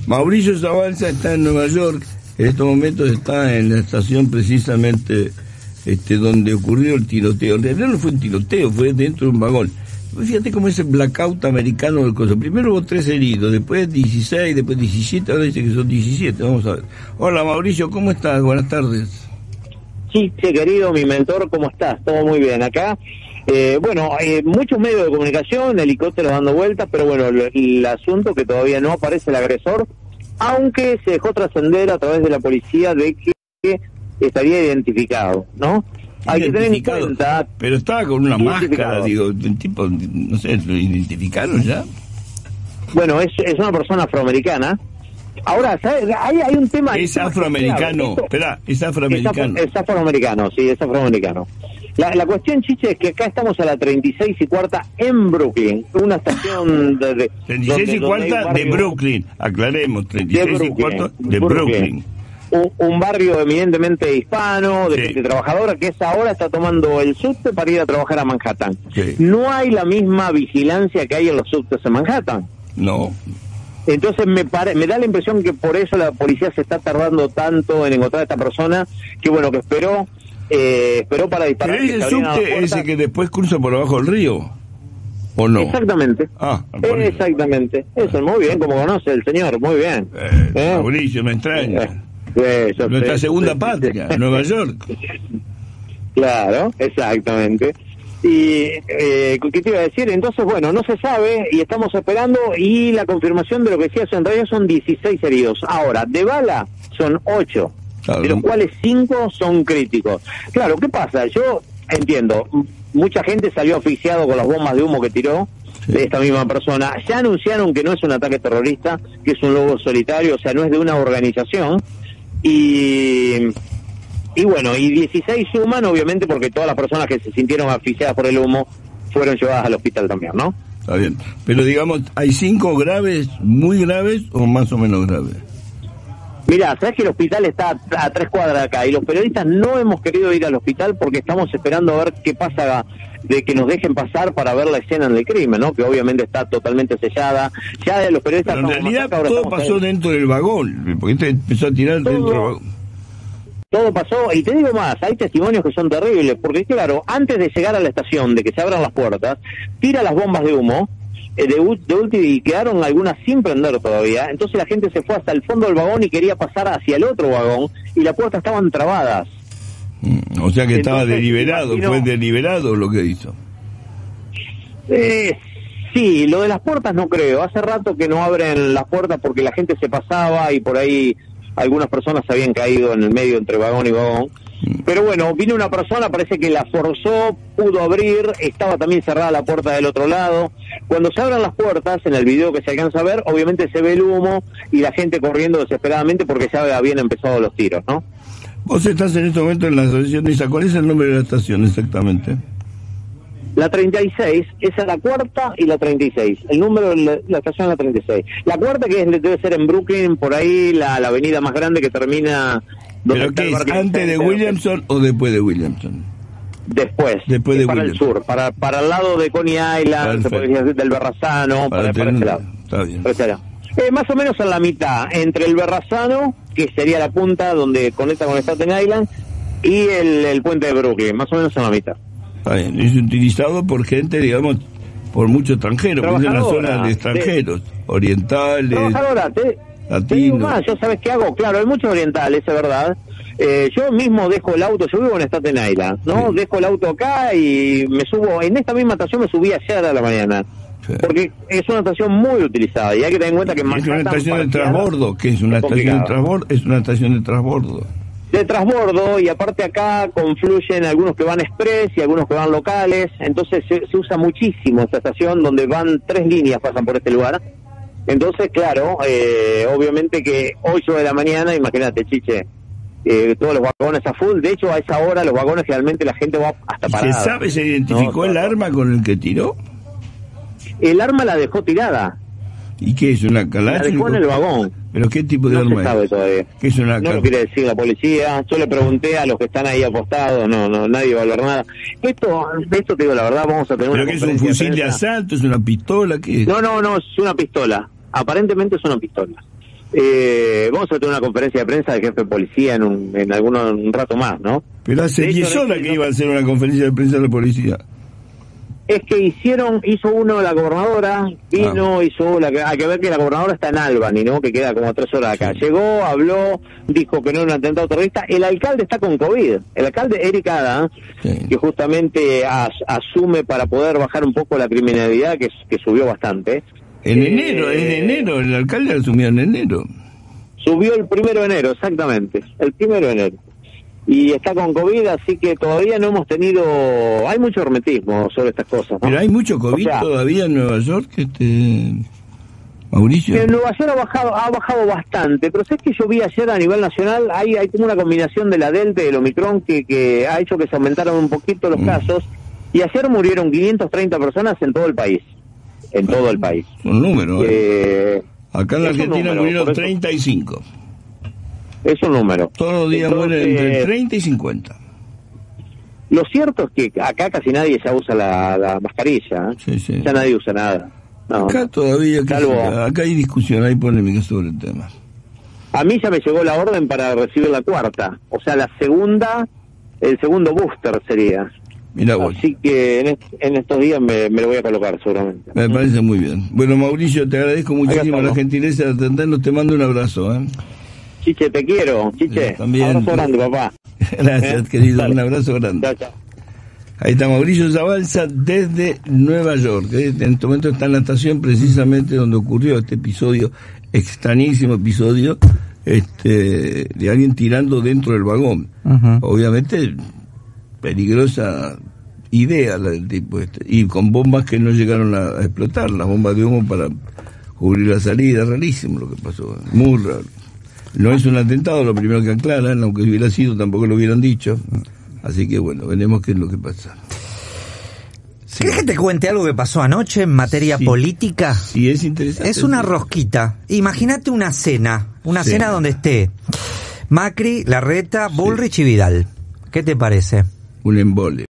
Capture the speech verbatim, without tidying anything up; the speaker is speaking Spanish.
Mauricio Zabalza está en Nueva York, en estos momentos está en la estación precisamente este, donde ocurrió el tiroteo. En realidad no fue un tiroteo, fue dentro de un vagón. Fíjate cómo es el blackout americano del coso. Primero hubo tres heridos, después dieciséis, después diecisiete, ahora dice que son diecisiete. Vamos a ver. Hola Mauricio, ¿cómo estás? Buenas tardes. Sí, sí, querido, mi mentor, ¿cómo estás? Todo muy bien acá. Eh, bueno, eh, muchos medios de comunicación, helicópteros dando vueltas, pero bueno, el, el asunto que todavía no aparece el agresor, aunque se dejó trascender a través de la policía de que estaría identificado, ¿no? Hay que tener en cuenta... Pero estaba con una máscara, digo, un tipo, no sé, ¿lo identificaron ya? Bueno, es, es una persona afroamericana. Ahora, ¿sabes? Hay, hay un tema... Es afroamericano, espera, es afroamericano. Es, es afroamericano, sí, es afroamericano. La, la cuestión, Chiche, es que acá estamos a la treinta y seis y cuarta en Brooklyn, una estación de... de treinta y seis y cuarta de Brooklyn, aclaremos, treinta y seis y cuarta de Brooklyn. Un, un barrio eminentemente hispano, de sí. gente trabajadora, que esa hora está tomando el subte para ir a trabajar a Manhattan. Sí. No hay la misma vigilancia que hay en los subtes en Manhattan. No. Entonces me pare, me da la impresión que por eso la policía se está tardando tanto en encontrar a esta persona, que bueno, que esperó, eh, esperó para disparar. ¿Pero ese subte ese que después cruza por abajo del río? ¿O no? Exactamente. Ah, exactamente. Eso, muy bien, como conoce el señor, muy bien. Eh, ¿Eh? Mauricio, me extraña. Eh. Sí, nuestra sé, segunda sé, patria, sé. Nueva York. Claro, exactamente. Y, eh, ¿qué te iba a decir? Entonces, bueno, no se sabe y estamos esperando y la confirmación de lo que decía, en realidad son dieciséis heridos. Ahora, de bala son ocho, claro, de los cuales cinco son críticos. Claro, ¿qué pasa? Yo entiendo, mucha gente salió asfixiado con las bombas de humo que tiró, de esta misma persona. Ya anunciaron que no es un ataque terrorista, que es un lobo solitario, o sea, no es de una organización. Y, y bueno, y dieciséis suman, obviamente, porque todas las personas que se sintieron asfixiadas por el humo fueron llevadas al hospital también, ¿no? Está bien. Pero digamos, ¿hay cinco graves, muy graves o más o menos graves? Mirá, sabes que el hospital está a, a tres cuadras de acá y los periodistas no hemos querido ir al hospital porque estamos esperando a ver qué pasa, de que nos dejen pasar para ver la escena del crimen, ¿no? Que obviamente está totalmente sellada. Ya los periodistas... Pero en realidad acá, todo pasó ahí. Dentro del vagón, porque este empezó a tirar todo, dentro del vagón. Todo pasó, y te digo más, hay testimonios que son terribles, porque claro, antes de llegar a la estación, de que se abran las puertas, tira las bombas de humo, de, de último, y quedaron algunas sin prender todavía, entonces la gente se fue hasta el fondo del vagón y quería pasar hacia el otro vagón, y las puertas estaban trabadas. Mm, o sea que entonces, estaba deliberado, imagino, fue deliberado lo que hizo. Eh, sí, lo de las puertas no creo, hace rato que no abren las puertas porque la gente se pasaba y por ahí algunas personas habían caído en el medio entre vagón y vagón. Pero bueno, vino una persona, parece que la forzó, pudo abrir, estaba también cerrada la puerta del otro lado. Cuando se abran las puertas, en el video que se alcanza a ver, obviamente se ve el humo y la gente corriendo desesperadamente porque ya habían empezado los tiros, ¿no? Vos estás en este momento en la estación de Isa. ¿Cuál es el nombre de la estación exactamente? La treinta y seis, esa es la cuarta y la treinta y seis. El número de la, la estación es la treinta y seis. La cuarta, que es, debe ser en Brooklyn, por ahí la, la avenida más grande que termina... ¿Pero qué es, antes de Williamson o después de Williamson? Después, después de para Williamson. el sur, para para el lado de Coney Island, se podría decir, del Berrazano, para, para, para ese lado. Está bien. Para ese lado. Eh, más o menos en la mitad, entre el Berrazano, que sería la punta donde conecta con Staten Island, y el, el puente de Brooklyn, más o menos en la mitad. Está bien, es utilizado por gente, digamos, por muchos extranjeros, porque es una zona de extranjeros, sí. Orientales, Trabajadora, te, te digo más, yo sabes qué hago, claro, hay muchos orientales, es verdad. Eh, yo mismo dejo el auto, yo vivo en Staten Island, ¿no? Sí. Dejo el auto acá y me subo, en esta misma estación me subí ayer a la mañana. Sí. Porque es una estación muy utilizada y hay que tener en cuenta que en es una estación de transbordo, que es una es estación de transbordo, es una estación de transbordo. De transbordo, y aparte acá confluyen algunos que van express y algunos que van locales, entonces se, se usa muchísimo esta estación donde van tres líneas, pasan por este lugar. Entonces, claro, eh, obviamente que ocho de la mañana, imagínate, Chiche, eh, todos los vagones a full. De hecho, a esa hora los vagones realmente la gente va hasta parada. ¿Se sabe, se identificó ¿no? el arma con el que tiró? El arma la dejó tirada. ¿Y qué es, una calacha? La dejó en el vagón. ¿Pero qué tipo de no arma se sabe es? Todavía. ¿Qué es una no lo quiere decir la policía. Yo le pregunté a los que están ahí apostados, no, no, nadie va a hablar nada. Esto, esto te digo la verdad, vamos a tener ¿Pero una qué es, un fusil de, de asalto, es una pistola? ¿Qué es? No, no, no, es una pistola. Aparentemente es una pistola. Eh, vamos a tener una conferencia de prensa del jefe de policía en un, en alguno, un rato más, ¿no? Pero hace diez horas que iba a hacer una conferencia de prensa de la policía. Es que hicieron, hizo uno la gobernadora, vino, ah. hizo la, hay que ver que la gobernadora está en Albany, ¿no? Que queda como a tres horas de acá. Sí. Llegó, habló, dijo que no era un atentado terrorista. El alcalde está con COVID. El alcalde Eric Ada, sí. que justamente as, asume para poder bajar un poco la criminalidad, que, que subió bastante. En eh, enero, en enero, el alcalde asumió en enero. Subió el primero de enero, exactamente, el primero de enero. Y está con COVID, así que todavía no hemos tenido... Hay mucho hermetismo sobre estas cosas, ¿no? Pero hay mucho COVID, o sea, todavía en Nueva York, este... Mauricio. En Nueva York ha bajado, ha bajado bastante, pero sé que yo vi ayer a nivel nacional, hay, hay como una combinación de la Delta y del Omicron que, que ha hecho que se aumentaron un poquito los mm. casos, y ayer murieron quinientas treinta personas en todo el país. En todo el país. Un número, ¿eh? eh Acá en la Argentina número, murieron treinta y cinco. Es un número. Todos los días Entonces, mueren entre treinta y cincuenta. Lo cierto es que acá casi nadie ya usa la, la mascarilla. ¿eh? Sí, sí. Ya nadie usa nada. No, acá todavía, salvo, acá hay discusión, hay polémica sobre el tema. A mí ya me llegó la orden para recibir la cuarta. O sea, la segunda, el segundo booster sería. Mirá vos. Así que en, est en estos días me, me lo voy a colocar seguramente. Me parece muy bien. Bueno, Mauricio, te agradezco muchísimo la gentileza de atendernos. Te mando un abrazo, ¿eh? Chiche, te quiero, Chiche. Sí, también. Abrazo grande, papá. Gracias, ¿Eh? querido. Dale. Un abrazo grande. Chao, chao. Ahí está Mauricio Zabalza desde Nueva York. ¿eh? En este momento está en la estación precisamente donde ocurrió este episodio, extrañísimo episodio, este, de alguien tirando dentro del vagón. Uh-huh. Obviamente, peligrosa idea la del tipo este. Y con bombas que no llegaron a explotar, las bombas de humo para cubrir la salida. Rarísimo lo que pasó, muy raro. No es un atentado, lo primero que aclaran, aunque hubiera sido tampoco lo hubieran dicho. Así que bueno, veremos qué es lo que pasa. Sí. ¿Querés que te cuente algo que pasó anoche en materia sí. política? Sí, es interesante. Es una rosquita. Imagínate una cena, una sí. cena donde esté Macri, Larreta, Bullrich sí. y Vidal. ¿Qué te parece? Un embole.